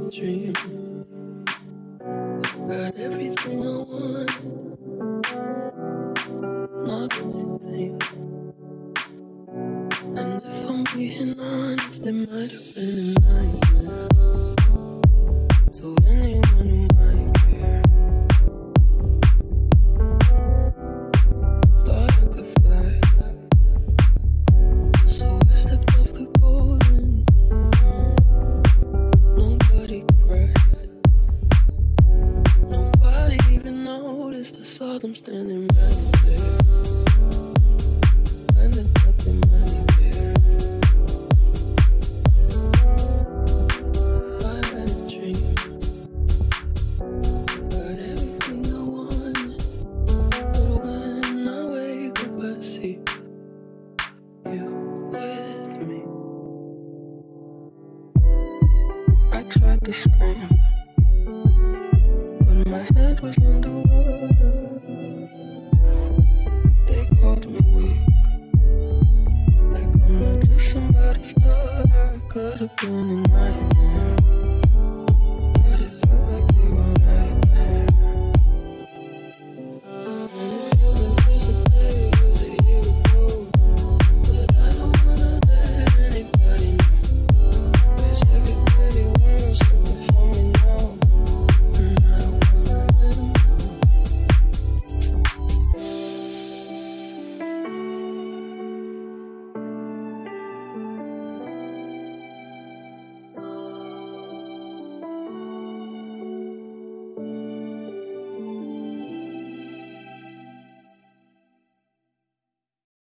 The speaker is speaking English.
dream. Got everything I want, not everything. And if I'm being honest, it might have been a nightmare. To anyone who might care, thought I could fly, so I stepped off the golden. Nobody cried, nobody even noticed. I saw them standing right there, and I thought they might care. I had a dream, got everything I wanted, but when I wake up I see you with me. I tried to scream, but my head was underwater. They called me weak, like I'm not just somebody's daughter. Could have been a nightmare.